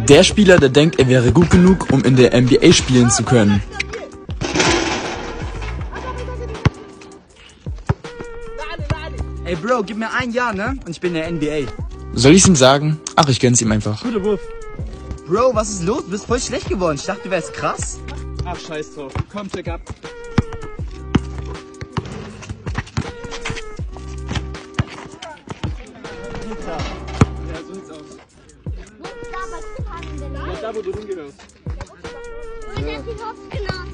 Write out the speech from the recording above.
Der Spieler, der denkt, er wäre gut genug, um in der NBA spielen zu können. Ey Bro, gib mir ein Jahr, ne? Und ich bin in der NBA. Soll ich's ihm sagen? Ach, ich gönn's ihm einfach. Guter Wurf. Bro, was ist los? Du bist voll schlecht geworden. Ich dachte, du wärst krass. Ach, scheiß drauf. Komm, check ab. Ja, so sieht's aus. Ja, da, wo du hingehörst. Genau.